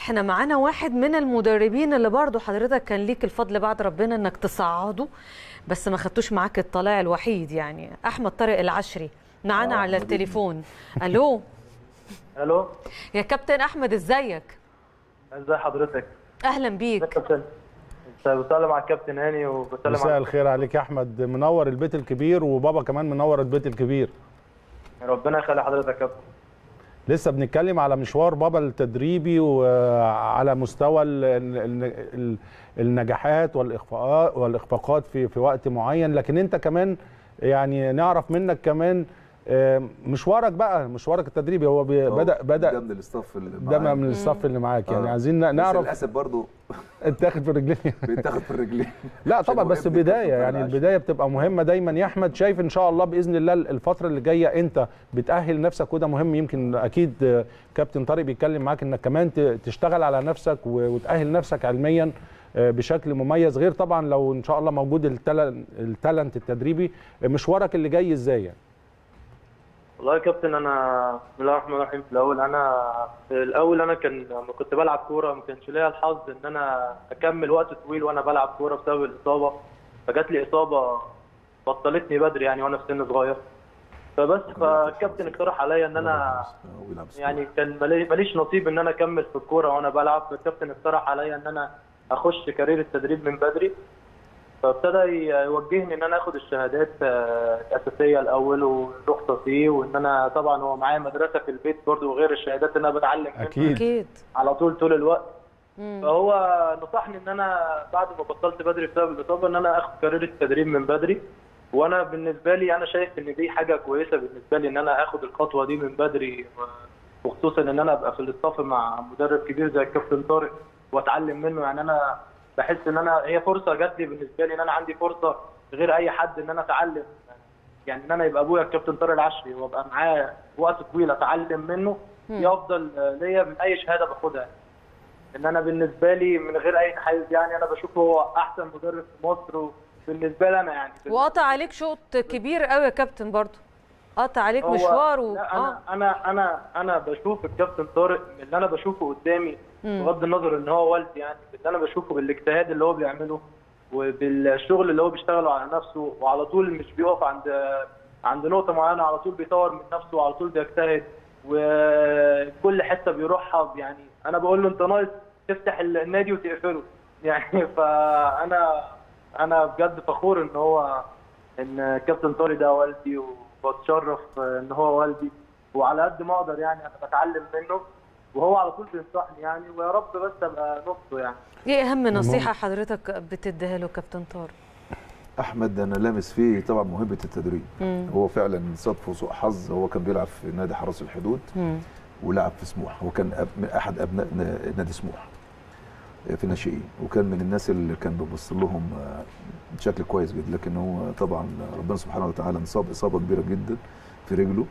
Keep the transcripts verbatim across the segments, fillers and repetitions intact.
احنا معانا واحد من المدربين اللي برضه حضرتك كان ليك الفضل بعد ربنا انك تصعده، بس ما خدتوش معاك الطلائع الوحيد، يعني احمد طارق العشري معانا على التليفون. الو الو يا كابتن احمد، ازيك؟ ازي حضرتك؟ اهلا بيك. ازيك يا كابتن؟ انت بسلم على الكابتن هاني وبسلم مساء على الخير عليك يا احمد، منور البيت الكبير، وبابا كمان منور البيت الكبير. ربنا يخلي حضرتك يا كابتن. لسه بنتكلم على مشوار بابا التدريبي وعلى مستوى النجاحات والاخفاقات والاخفاقات في في وقت معين، لكن انت كمان يعني نعرف منك كمان مشوارك بقى، مشوارك التدريبي. هو بدا بدا ده من الاستاف اللي معاك، ده من الاستاف اللي معاك، يعني عايزين نعرف. للاسف برضه اتاخد في الرجلين بيتاخد في الرجلين. لا طبعا، بس بدايه، يعني البدايه بتبقى مهمه دايما يا احمد. شايف ان شاء الله باذن الله الفتره اللي جايه انت بتاهل نفسك، وده مهم. يمكن اكيد كابتن طارق بيتكلم معاك انك كمان تشتغل على نفسك وتاهل نفسك علميا بشكل مميز، غير طبعا لو ان شاء الله موجود التالنت التدريبي. مشوارك اللي جاي ازاي يعني؟ والله يا كابتن، انا بسم الله الرحمن الرحيم. في الاول انا في الاول انا كان لما كنت بلعب كوره ما كانش ليا الحظ ان انا اكمل وقت طويل وانا بلعب كوره بسبب الاصابه، فجات لي اصابه بطلتني بدري يعني وانا في سن صغير. فبس فالكابتن اقترح عليا ان انا يعني كان ماليش نصيب ان انا اكمل في الكوره وانا بلعب، فالكابتن اقترح عليا ان انا اخش كارير التدريب من بدري، فابتدى يوجهني ان انا اخد الشهادات الاساسيه الاول والرخصه فيه، وان انا طبعا هو معايا مدرسه في البيت برضه وغير الشهادات اللي انا بتعلم منها اكيد اكيد على طول طول الوقت. مم. فهو نصحني ان انا بعد ما بطلت بدري بسبب الاصابه ان انا اخد كارير التدريب من بدري، وانا بالنسبه لي انا شايف ان دي حاجه كويسه بالنسبه لي ان انا اخد الخطوه دي من بدري، وخصوصا ان انا ابقى في الاستاف مع مدرب كبير زي الكابتن طارق واتعلم منه. يعني انا بحس ان انا هي فرصه جات لي بالنسبه لي، ان انا عندي فرصه غير اي حد ان انا اتعلم، يعني ان انا يبقى ابويا الكابتن طارق العشري وابقى معاه وقت طويل اتعلم منه، دي افضل ليا من اي شهاده باخدها. ان انا بالنسبه لي من غير اي تحيز يعني انا بشوفه هو احسن مدرب في مصر بالنسبه لي انا يعني. وقطع عليك شوط كبير قوي يا كابتن، برضه قطع عليك مشوار و... لا انا آه. انا انا انا بشوف الكابتن طارق اللي انا بشوفه قدامي، بغض النظر ان هو والدي، يعني اللي انا بشوفه بالاجتهاد اللي هو بيعمله وبالشغل اللي هو بيشتغله على نفسه، وعلى طول مش بيقف عند عند نقطه معينه، على طول بيطور من نفسه وعلى طول بيجتهد، وكل حته بيروحها يعني انا بقول له انت ناقص تفتح النادي وتقفله يعني. فانا انا بجد فخور ان هو ان كابتن طارق ده والدي، وبتشرف ان هو والدي، وعلى قد ما اقدر يعني انا بتعلم منه، وهو على طول بينصحني يعني، ويا رب بس ابقى نصه يعني. ايه اهم نصيحه حضرتك بتديها له كابتن طارق؟ احمد انا لامس فيه طبعا موهبه التدريب. مم. هو فعلا صدفه سوء حظ، هو كان بيلعب في نادي حرس الحدود مم. ولعب في سموحه، هو كان أب... احد ابناء نادي سموحه في الناشئين، وكان من الناس اللي كان بيبص لهم بشكل كويس جدا، لكن هو طبعا ربنا سبحانه وتعالى انصاب اصابه كبيره جدا في رجله،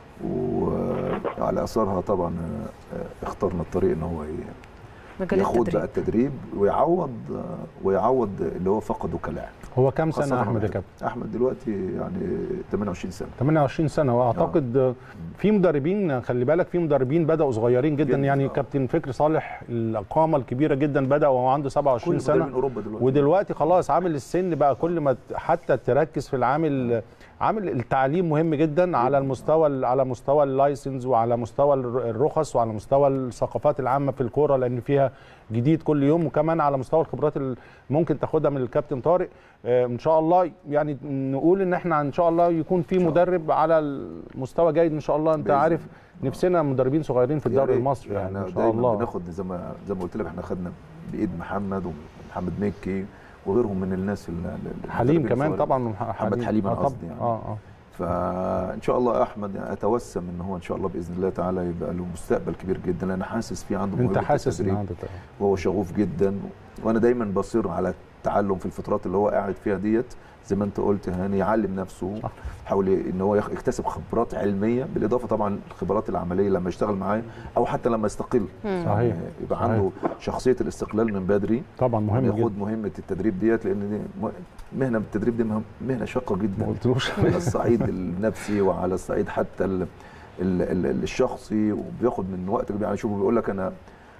وعلى اثرها طبعا اخترنا الطريق ان هو ياخد بقى التدريب ويعوض ويعوض اللي هو فقده كلاعب. هو كام سنه احمد يا كابتن؟ احمد دلوقتي يعني ثمانية وعشرين سنه. ثمانية وعشرين سنه، واعتقد آه. في مدربين، خلي بالك في مدربين بداوا صغيرين جدا, جداً. يعني آه. كابتن فكري صالح القامه الكبيره جدا بدا وهو عنده سبعة وعشرين سنه، أوروبا دلوقتي. ودلوقتي خلاص عامل السن بقى كل ما حتى تركز في العامل، عامل التعليم مهم جدا على المستوى على مستوى اللايسنس وعلى مستوى الرخص وعلى مستوى الثقافات العامه في الكوره، لان فيها جديد كل يوم، وكمان على مستوى الخبرات اللي ممكن تاخدها من الكابتن طارق. ان شاء الله يعني نقول ان احنا ان شاء الله يكون في مدرب على المستوى جيد ان شاء الله. انت عارف نفسنا مدربين صغيرين في الدوري المصري يعني ان شاء الله. بناخد زي ما زي ما قلت لك، احنا خدنا بايد محمد ومحمد مكي وغيرهم من الناس اللي حليم كمان طبعا، محمد حليم انا قصدي يعني. اه اه فان شاء الله احمد يعني اتوسم ان هو ان شاء الله باذن الله تعالى يبقى له مستقبل كبير جدا، لان حاسس فيه عنده موهبه. انت حاسس ان عنده، وهو شغوف جدا، وانا دايما بصير على التعلم في الفترات اللي هو قاعد فيها ديت، زي ما انت قلت هاني، يعلم نفسه، يحاول ان هو يكتسب خبرات علميه، بالاضافه طبعا الخبرات العمليه لما يشتغل معاه او حتى لما يستقل. صحيح. يبقى عنده شخصيه الاستقلال من بدري، طبعا مهم جدا، ياخد مهمه التدريب ديت، لان دي مهنه التدريب دي مهنه شاقه جدا، ما قلتلوش على الصعيد النفسي وعلى الصعيد حتى ال ال ال الشخصي، وبياخد من وقت كبير. يعني شوفوا بيقول لك انا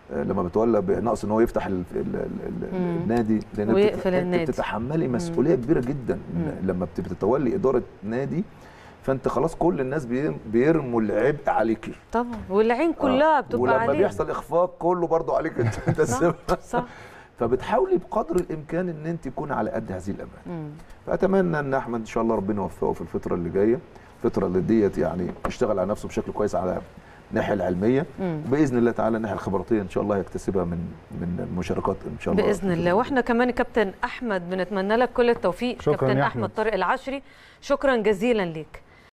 لما بتولى بنقص ان هو يفتح ال ال ال النادي، لان ويقفل النادي. بتتحملي مسؤوليه كبيره جدا لما بتتولي اداره نادي، فانت خلاص كل الناس بيرموا العبء عليكي طبعا، والعين كلها آه. بتبقى ولما عليك، ولما بيحصل اخفاق كله برضو عليك انت انت صح, صح. فبتحاولي بقدر الامكان ان انت تكون على قد هذه الامانه. فاتمنى ان احمد ان شاء الله ربنا يوفقه في الفتره اللي جايه، الفتره اللي ديت يعني يشتغل على نفسه بشكل كويس على الناحيه العلميه، وباذن الله تعالى الناحيه الخبراتيه ان شاء الله يكتسبها من من المشاركات ان شاء الله باذن الله. واحنا كمان كابتن احمد بنتمنى لك كل التوفيق. كابتن احمد طارق العشري، شكرا جزيلا ليك.